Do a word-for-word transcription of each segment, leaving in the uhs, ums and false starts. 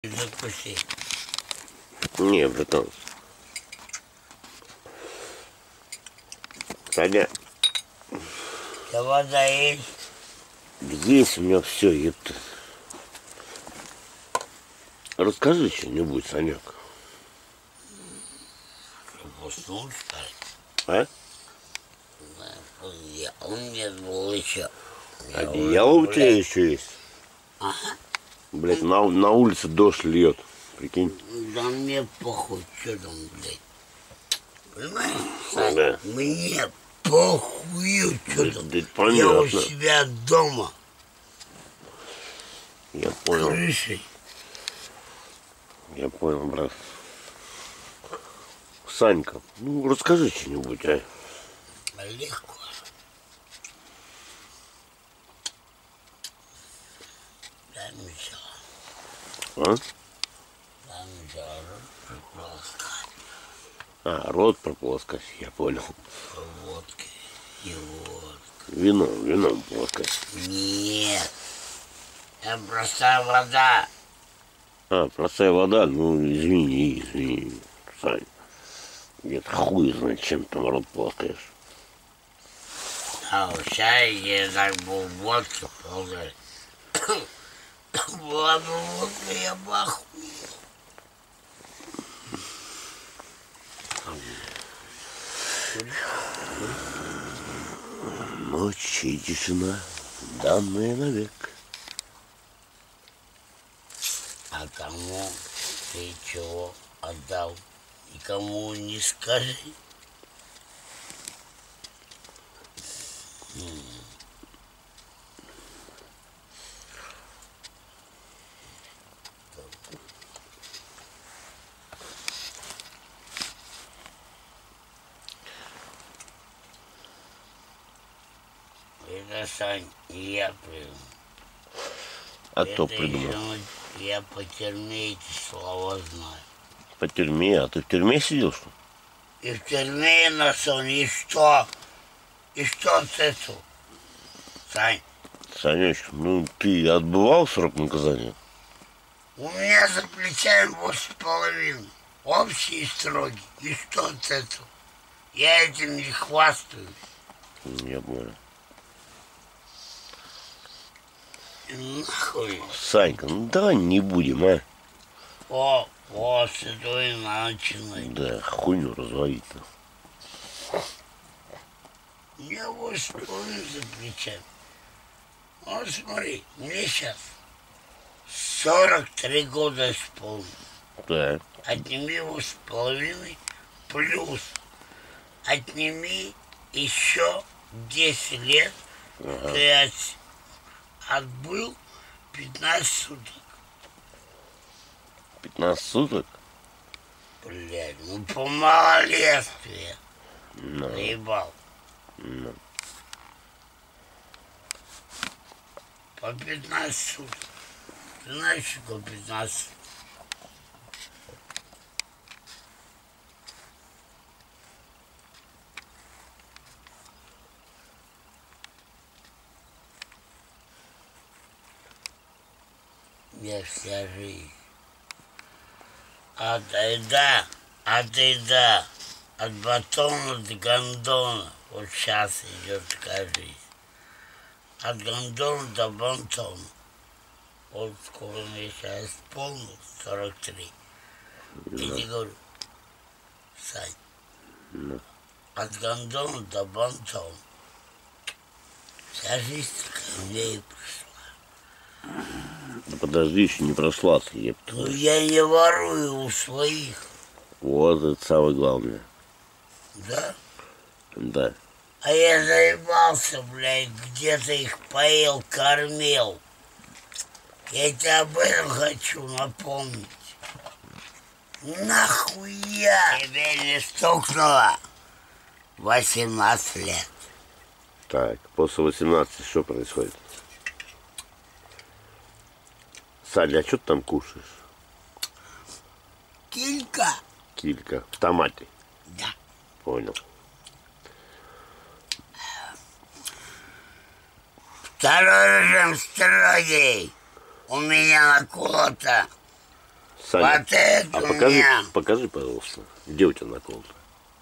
Закуси. Не, братан. Саня. Да вода есть? Есть у меня все, епта. Расскажи что-нибудь, Санек. Уснул, что ли? А? Я, у меня был еще. Я Одеяло уже, у тебя блядь, еще есть? Ага. Блять, на, на улице дождь льет. Прикинь. Да мне похуй, что там, блядь. Понимаешь, Сань, Да. мне похую, что Да, там. да, Я у понятно. себя дома. Я понял. Крышей. Я понял, брат. Санька, ну расскажи что-нибудь, а? Легко. Дай мне сало. А? Дай мне сало. Прополоскать. А, рот прополоскать, я понял. Водки. И водка. Вино, вино полоскать. Нет. Это простая вода. А, простая вода, ну извини, извини, Сань. Нет, хуй знает, чем там рот полоскаешь. А у чая я так был водки ползали. Была бы водка, я бы охуел. Ночь и тишина, данная навек. А кому ты чего отдал? Никому не скажи. Это, Сань, не я придумал. А Это кто придумал? еще я по тюрьме эти слова знаю. По тюрьме? А ты в тюрьме сидел, что ли? И в тюрьме на сон, и что? И что с этого? Сань, Санечка, ну ты отбывал срок наказания? у меня за плечами восемь с половиной. Общие сроки. И что с этого? Я этим не хвастаюсь. Я понял. И нахуй. Санька, ну давай не будем, а? О, вот с этого и начинай. Да, хуйню разводить-то. У меня восемь с половиной за плечами. Вот смотри, мне сейчас сорок три года исполнилось. Да. Отними его с половиной плюс отними еще десять лет, Ага. ты от, отбыл пятнадцать суток. пятнадцать суток? Блядь, ну по малолетстве. Ну, Заебал. ну. По пятнадцать суток. Ты знаешь, что такое пятнадцать суток? Я вся жизнь. От айда, от айда, от батона до гондона. Вот сейчас идет такая жизнь. От гондона до бантона. Вот скоро мне сейчас исполнилось сорок три. Я тебе говорю, Сань, Ну. от гондона до бантона. Вся жизнь такая у меня и пришла. Да подожди, еще не прошла ты, епта. Ну я не ворую у своих, Вот это самое главное. да? Да. А я заебался, блядь, где-то их поел, кормил. Я тебе об этом хочу напомнить. Нахуя тебе не стукнуло восемнадцать лет? Так, после восемнадцати что происходит? Саня, а что ты там кушаешь? Килька? Килька. В томате. Да. Понял. Второй режим строгий. У меня наколото Саня, Вот это а у покажи, меня. покажи, пожалуйста, где у тебя накол-то?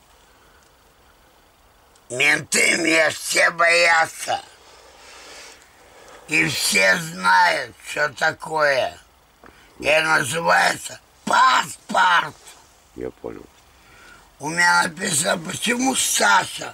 Менты меня все боятся. И все знают, что такое. Это называется паспорт. Я понял. У меня написано, почему Саша.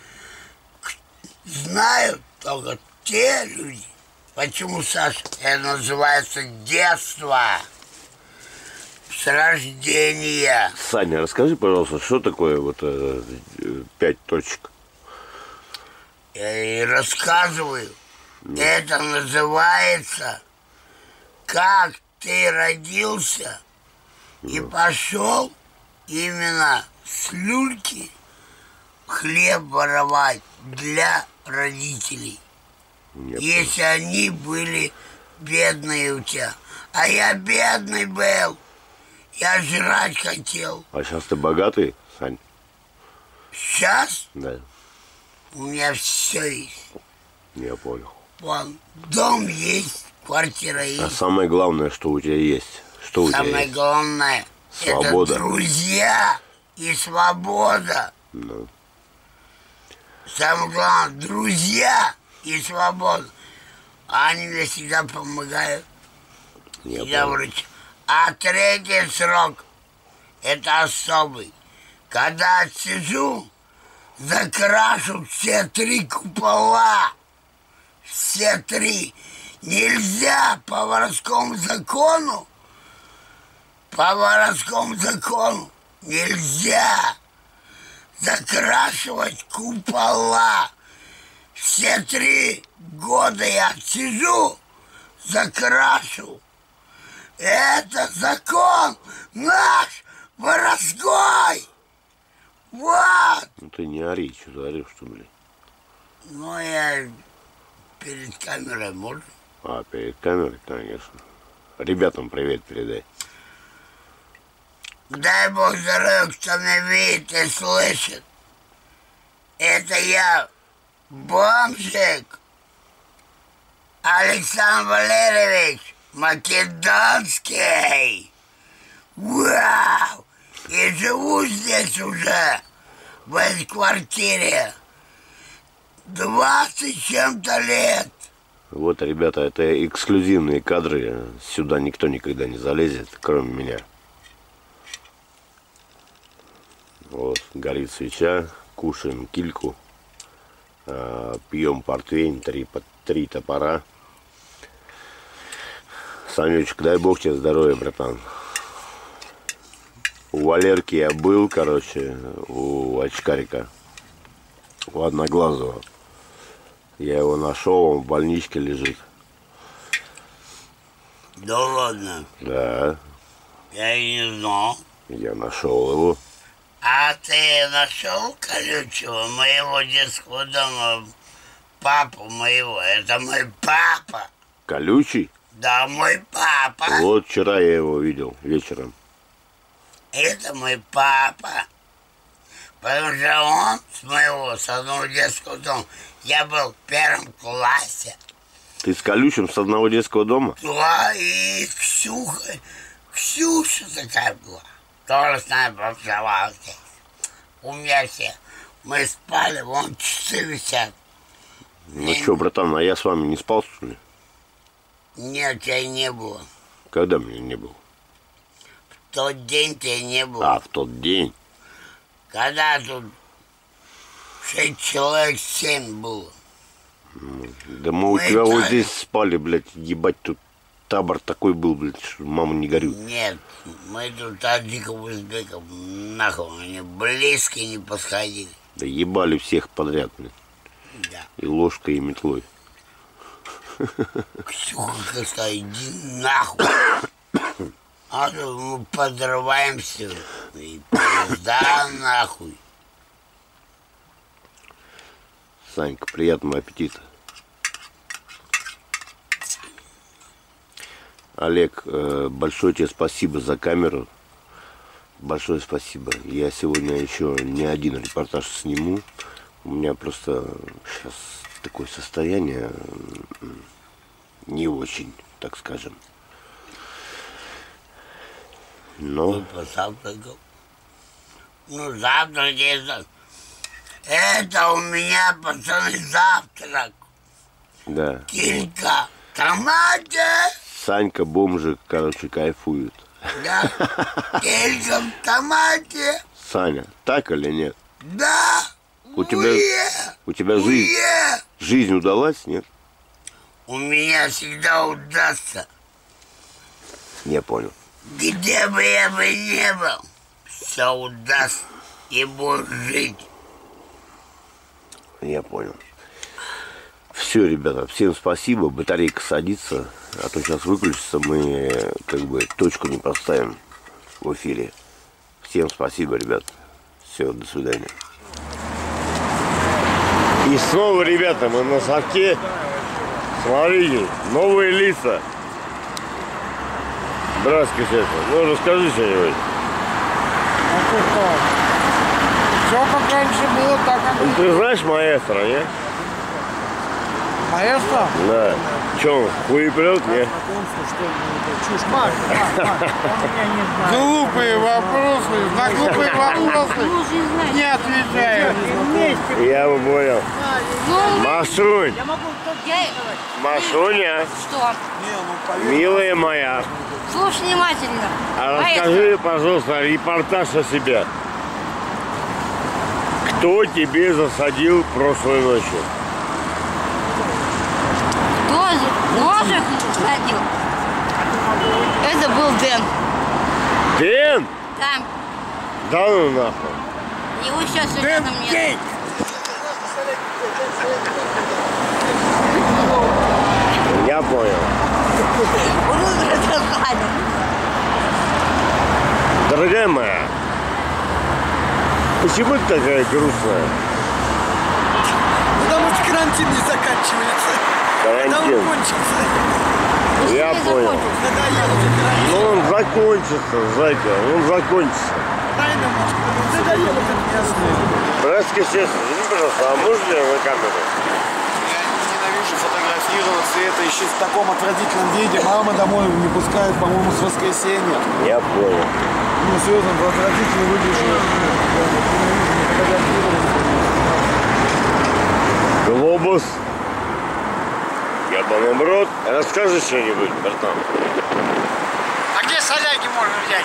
Знают только те люди. Почему Саша? Это называется детство. С рождения. Саня, расскажи, пожалуйста, что такое вот э, пять точек? Я и рассказываю. Ну. Это называется, как ты родился ну. и пошел именно с люльки хлеб воровать для родителей. Я если понял. Они были бедные у тебя. А я бедный был. Я жрать хотел. А сейчас ты богатый, Сань? Сейчас? Да. У меня все есть. Я понял. Вон, дом есть, квартира есть. А самое главное, что у тебя есть? Что у самое тебя есть? главное, свобода. Это друзья и свобода. Ну. Самое главное, друзья и свобода. Они мне всегда помогают. Я, Я врачу. А третий срок, это особый. Когда сижу, закрашу все три купола. Все три. Нельзя по воровскому закону, по воровскому закону нельзя закрашивать купола. Все три года я сижу, закрашу. Это закон наш воровской. Вот. Ну ты не ори, что ты орешь, что, блин? Ну я перед камерой можно? А, перед камерой, конечно. Ребятам привет передай. Дай Бог здоровья, кто меня видит и слышит. Это я, бомжик Александр Валерьевич Македонский. Вау! И живу здесь уже, в этой квартире, двадцать чем-то лет. Вот, ребята, это эксклюзивные кадры. Сюда никто никогда не залезет, кроме меня. Вот, горит свеча, кушаем кильку, пьем портвейн, три, три топора. Санечек, дай Бог тебе здоровья, братан. У Валерки я был, короче, у очкарика, у Одноглазого. Я его нашел, он в больничке лежит. Да ладно? Да. Я и не знал. Я нашел его. А ты нашел колючего моего детского дома, папу моего? Это мой папа. Колючий? Да, мой папа. Вот вчера я его видел вечером. Это мой папа. Потому что он с моего, с одного детского дома, я был в первом классе. Ты с Колючим с одного детского дома? Да, и Ксюха, Ксюша такая была. Тоже с нами проживала здесь. У меня все. Мы спали, вон часы висят. Ну и... что, братан, а я с вами не спал, что ли? Нет, тебя не было. Когда меня не было? В тот день тебя не было. А, в тот день? Когда тут шесть человек, семь было. Да мы, мы у тебя так... вот здесь спали, блядь, ебать, тут табор такой был, блядь, что мама не горюй. Нет, мы тут от дикого узбеков, нахуй, они близко не подходили. Да ебали всех подряд, блядь. Да. И ложкой, и метлой. Ксюха, сказала, иди нахуй. А то мы подрываемся и пизда нахуй. Санька, приятного аппетита. Олег, большое тебе спасибо за камеру. Большое спасибо. Я сегодня еще не один репортаж сниму. У меня просто сейчас такое состояние не очень, так скажем. Ну, позавтракал. Ну, завтрак это... Это у меня, пацаны, завтрак. да. Килька, томаты. Санька, бомжик, короче, кайфует. Да. Килька в томате. Саня, так или нет? Да. У тебя, Уе. у тебя жизнь, Уе. жизнь удалась, нет? У меня всегда удастся. Я понял. Где бы я бы не был, все удастся и буду жить. Я понял. Все, ребята, всем спасибо. Батарейка садится, а то сейчас выключится, мы как бы точку не поставим в эфире. Всем спасибо, ребят. Все, до свидания. И снова, ребята, мы на совке. Смотрите, новые лица. Здравствуйте, шеф. Ну, расскажи что-нибудь. Ну, что? Все как раньше было, так как Ну, ты знаешь маэстро, не? маэстро. Да. Че он, хуеплет, не? Глупые вопросы, на глупые вопросы не отвечаю. Я бы понял. Машунь, Я... Машуня, Что? милая моя, Слушай внимательно. а расскажи, пожалуйста, репортаж о себе. Кто тебе засадил прошлой ночью? Кто ножик садил? Это был Дэн. Дэн? Там. Да ну нахуй. Его сейчас рядом нет. Я понял. Дорогая моя, почему ты такая грустная? Потому что карантин не заканчивается. Когда он Карантин. кончится. Я понял. Надоел уже карантин. Ну он закончится, зайка, он закончится. Правильно, Машка? Надоел этот местный. Братский сердце, извини, пожалуйста, а можно я на камеру? Я ненавижу фотографироваться, и это еще в таком отвратительном виде. Мама домой не пускает, по-моему, с воскресенья. Я понял. Ну, серьезно, отвратительно выгляжу. Глобус. Ебаный в рот. Расскажи что-нибудь, братан. А где соляги можно взять?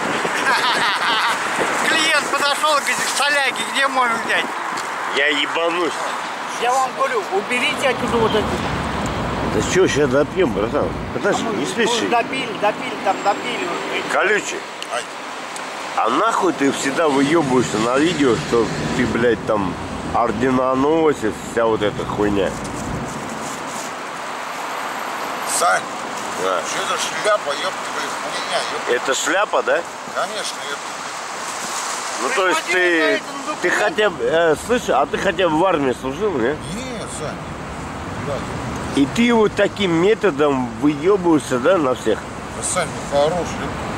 Клиент подошел и говорит, соляги где можно взять? Я ебанусь. Я вам говорю, уберите оттуда вот эти. Да что, сейчас допьем, братан? Подожди, не спеши. Допили, допили, там допили. Колючий. А нахуй ты всегда выебываешься на видео, что ты, блядь, там орденоносец, вся вот эта хуйня. Сань, Да. что это шляпа, ёпта, блядь, хуйня, ёпта. Это шляпа, да? Конечно, ёпта. Ну то есть ты, ты хотя бы, э, слышишь, а ты хотя бы в армии служил, не? Не, Сань, да, И ты вот таким методом выебываешься, да, на всех? да, Сань, ну хороший,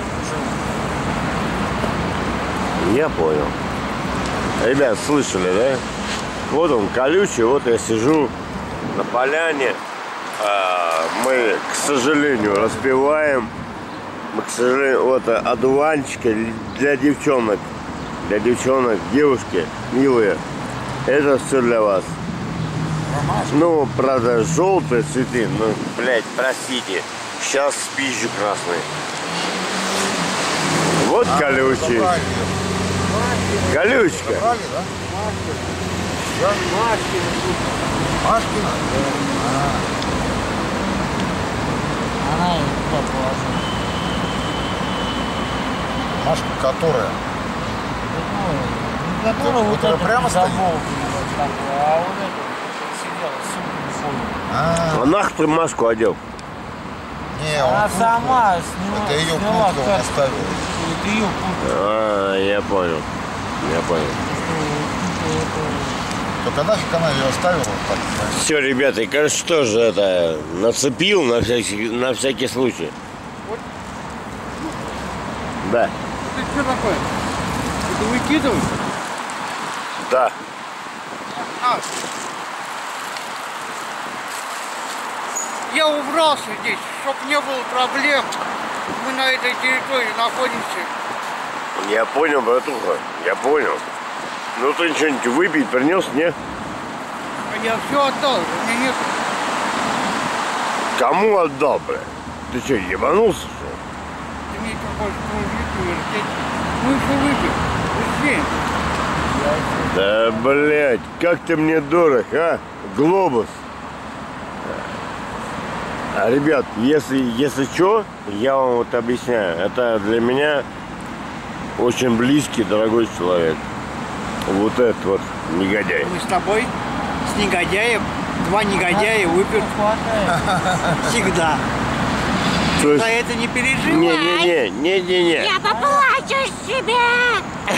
Я понял. Ребят, слышали, да? Вот он колючий, вот я сижу на поляне. А, мы, к сожалению, распиваем. Мы, к сожалению, вот одуванчики для девчонок. Для девчонок, девушки, милые. Это все для вас. Ну, правда, желтые цветы, ну, блядь, простите. Сейчас спизжу красный. Вот колючий. Забрали, Колючка. забрали, да? Да? Машкина? Она ее туда положила. Машка, которая? Ну, которая вот которая это прямо стоит? заболтана вот такое, а вот это сидела с сумкой. А, А нахуй ты маску одел? не, Она он сама сняла. Это ее сняла куртка он как- оставил. Это ее куртка. А, я понял. Я понял. Только нафиг она ее оставила вот так, знаешь. Все, ребята, и кажется, тоже это нацепил на всякий, на всякий случай. Да, Это что такое? Это выкидывать? да. А. Я убрался здесь, чтоб не было проблем. Мы на этой территории находимся. Я понял, братуха, я понял. Ну ты что-нибудь выпить принес, не? А я все отдал, у меня нет. Кому отдал, блядь? Ты что, ебанулся, что ли? Ты мне что хочешь кружить, вертеть? Ну еще выпить. Успеем. Да, блядь, как ты мне дорог, а? Глобус. А, ребят, если, если что, я вам вот объясняю. Это для меня очень близкий, дорогой человек. Вот этот вот негодяй. Мы с тобой, с негодяем, два негодяя выпьют всегда. То есть... За это не переживай. Не-не-не, не-не-не. Я поплачу с себя.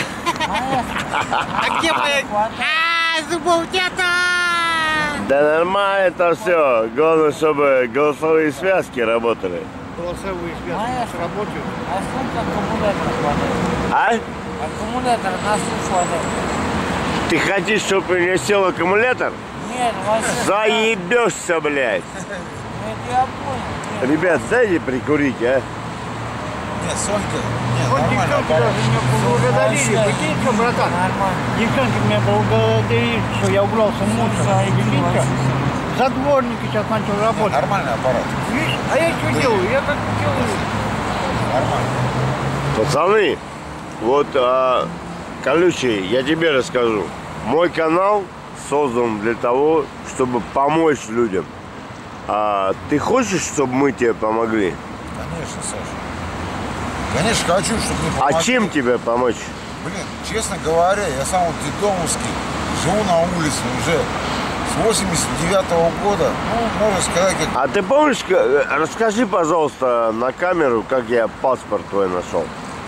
А где моя... А, зубов нету! Да нормально это все. Главное, чтобы голосовые связки работали. Голосовые связки работают. А сколько аккумулятор хватает? А? Аккумулятор на что хватает? Ты хочешь, чтобы у меня сел аккумулятор? Нет, вообще... Заебешься, блядь. Нет, я понял. Ребят, дайте прикурить, а? Нет, Сонька, нет, Вот нормально. девчонки даже меня поблагодарили. Прикинь, что, братан? Нормально. Девчонки меня благодарили, что я убрался в мусор. Прикинь, что? За дворники сейчас начал работать. Нормальный аппарат. Видишь? А я что делаю? Я как делаю? Нормально. Пацаны, вот, а, колючий, я тебе расскажу. Мой канал создан для того, чтобы помочь людям. А ты хочешь, чтобы мы тебе помогли? Конечно, Саша. Конечно, хочу, чтобы мне помогли. А чем тебе помочь? Блин, честно говоря, я сам вот детдомовский, живу на улице уже с восемьдесят девятого года. Ну, можно сказать, как... А ты помнишь, к- расскажи, пожалуйста, на камеру, как я паспорт твой нашел.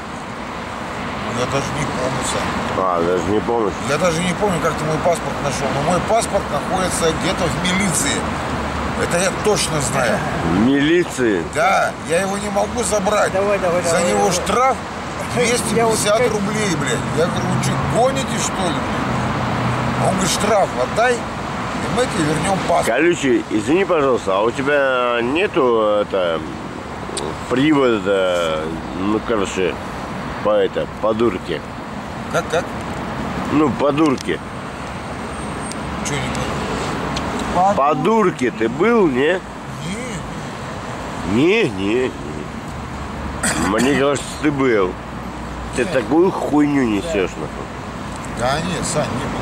Я даже не помню сам. А, даже не помнишь. Я даже не помню, как ты мой паспорт нашел. Но мой паспорт находится где-то в милиции. Это я точно знаю. В милиции. Да, я его не могу забрать. Давай, давай, За давай, него давай. штраф двести Я вот пятьдесят как- рублей, блядь. Я говорю, вы что, гоните, что ли, блядь? Он говорит, штраф отдай, и мы тебе вернем паспорт. Колючий, извини, пожалуйста, а у тебя нету это привода, ну, короче, по это, по дурке? Как, как? Ну, по дурке. Что не понял? По дурке ты был, не? Не, Не, не, не. Мне кажется, ты был. Ты такую хуйню несешь, нахуй. да нет, Сань, не был.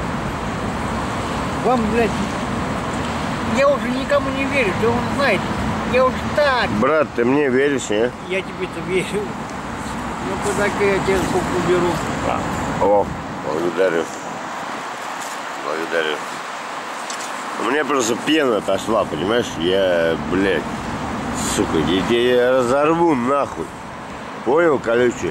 Вам, блядь, я уже никому не верю, да он знает. Я уже так, Брат, ты мне веришь, не? я тебе-то верю. Ну куда-ка я тебе звук уберу. О, благодарю. Благодарю. У меня просто пена пошла, понимаешь? Я, блядь, сука, я тебя разорву нахуй. Понял, колючий?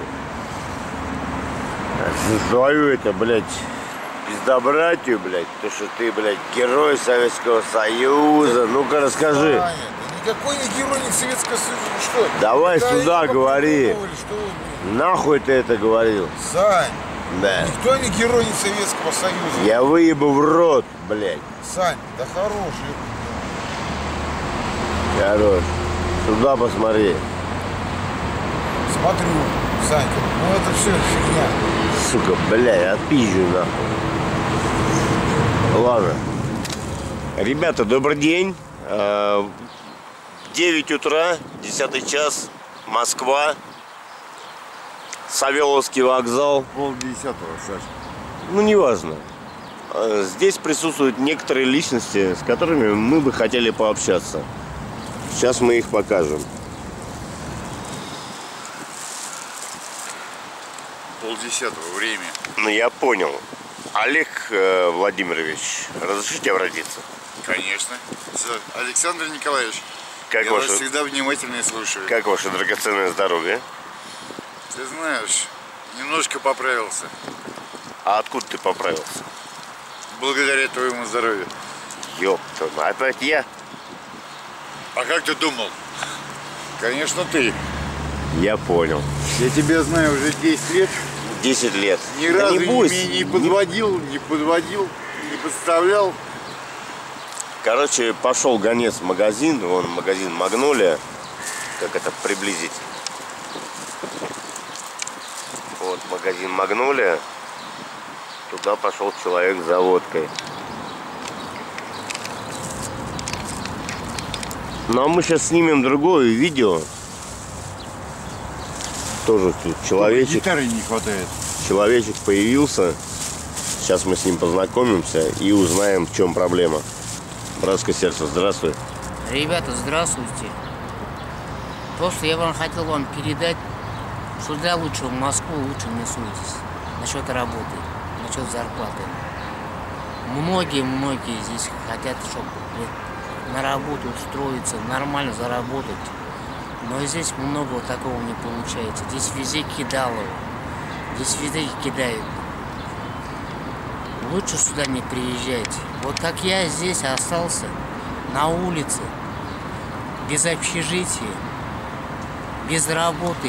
За свою это, блядь, пиздобратью, блядь, то, что ты, блядь, герой Советского Союза. Ну-ка, расскажи. Саня, да никакой не герой, не Советского Союза, что? Давай Да, сюда я не говори. попробовали, что вы, блин. Нахуй ты это говорил? Сань, Да. никто не герой, не Советского Союза. Я выебу в рот, блядь. Сань, да хороший. Хорош. Сюда посмотри. Смотрю, Санька, ну это все фигня. Сука, блядь, отпизжу нахуй. Ладно. Ребята, добрый день. Э, девять утра, десятый час, Москва. Савеловский вокзал. Полдесятого, Саша. Ну, неважно. Э, Здесь присутствуют некоторые личности, с которыми мы бы хотели пообщаться. Сейчас мы их покажем. Полдесятого время. Ну, я понял. Олег э, Владимирович, разрешите обратиться? Конечно. Александр Николаевич, Как я вас ваше, всегда внимательно и слушаю. как ваше драгоценное здоровье? Ты знаешь, немножко поправился. А откуда ты поправился? Благодаря твоему здоровью. Ёпта, опять я? А как ты думал? Конечно, ты. Я понял. Я тебя знаю уже десять лет. десять лет. Ни Да разу не бойся. меня не подводил, не подводил, не подставлял. Короче, пошел гонец в магазин, вон магазин Магнолия, как это приблизить. Вот магазин Магнолия. Туда пошел человек за водкой. Ну а мы сейчас снимем другое видео. Тоже тут человечек. Гитары не хватает. Человечек появился. Сейчас мы с ним познакомимся и узнаем, в чем проблема. Братское сердце, здравствуй. Ребята, здравствуйте. Просто я вам хотел вам передать, сюда лучше, в Москву лучше не суйтесь. Насчет работы, насчет зарплаты. Многие-многие здесь хотят, чтобы на работу устроиться, нормально заработать. Но здесь много такого не получается. Здесь везде кидало. Здесь везде кидают. Лучше сюда не приезжайте. Вот как я здесь остался, на улице, без общежития, без работы,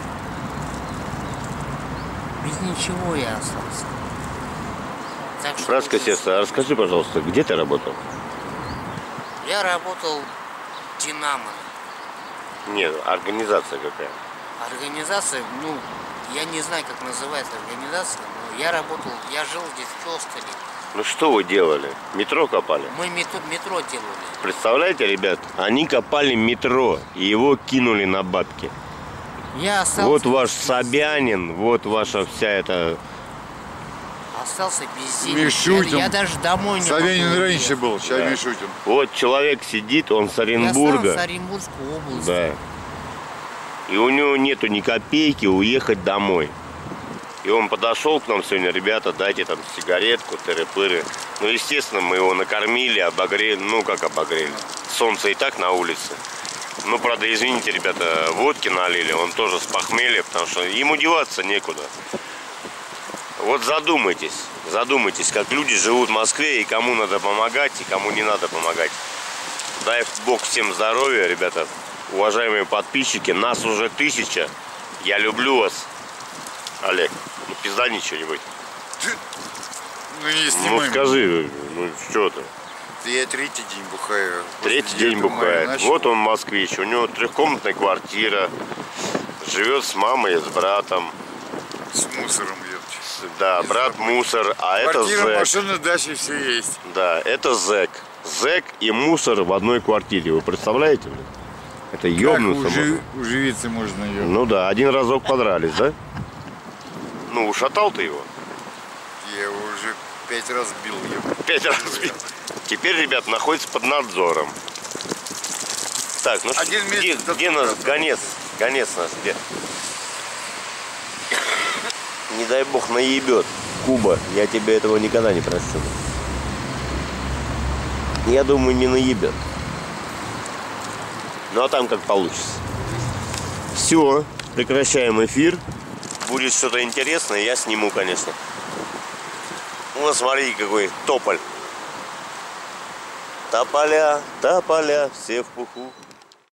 без ничего я остался. Так что Братское лучше- сердце, а расскажи, пожалуйста, где ты работал? Я работал в «Динамо». Нет, организация какая? Организация, ну, я не знаю, как называется организация, но я работал, я жил здесь в Хёстеле. Ну что вы делали? Метро копали? Мы метро, метро делали. Представляете, ребят, они копали метро и его кинули на бабки. Я остался, Вот ваш Собянин, вот ваша вся эта... остался без денег. Мишутин. Я, я даже домой не Савенин могу раньше уехать. был, сейчас Да. Мишутин. Вот человек сидит, он с Я сам Оренбурга. с Оренбургской области. Да. И у него нету ни копейки уехать домой. И он подошел к нам сегодня, ребята, дайте там сигаретку, тыры-пыры. Ну, естественно, мы его накормили, обогрели. Ну, как обогрели? Солнце и так на улице. Ну, правда, извините, ребята, водки налили. Он тоже с похмелья, потому что ему деваться некуда. Вот задумайтесь, задумайтесь, как люди живут в Москве и кому надо помогать, и кому не надо помогать. Дай Бог всем здоровья, ребята. Уважаемые подписчики, нас уже тысяча. Я люблю вас. Олег, ну пиздани что-нибудь. Ну не Ну снимай. скажи, ну что ты? Да я третий день бухаю. Третий После день девятого мая бухает. начал. Вот он москвич, у него трехкомнатная квартира. Живет с мамой и с братом. С мусором едет. Да, Из брат забыли. мусор, а это Квартира, зэк. машина, дача, все есть. Да, это зэк. Зэк и мусор в одной квартире. Вы представляете? блин? Это Как ёбнуться можно. ужи- уживиться можно ее. Ну да, один разок подрались, да? Ну, ушатал ты его? Я его уже пять раз бил. Его. Пять раз бил. Теперь, ребят, находится под надзором. Так, ну Один что, где, месяц до где нас суда. гонец? Гонец нас где? Не дай бог наебет. Куба, я тебе этого никогда не прощу. Я думаю, не наебет. Ну а там как получится. Все, прекращаем эфир. Будет что-то интересное, я сниму, конечно. Вот смотри, какой тополь. Тополя, тополя, все в пуху.